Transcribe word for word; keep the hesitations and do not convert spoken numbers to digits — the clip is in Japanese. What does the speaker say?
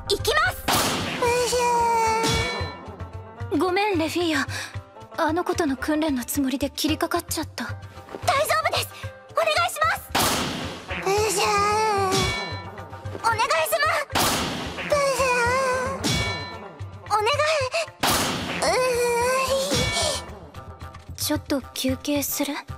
行きます。 ごめんレフィーヤ、あの子との訓練のつもりで切りかかっちゃった。 大丈夫です、お願いします。お願いしますお願い。 ちょっと休憩する？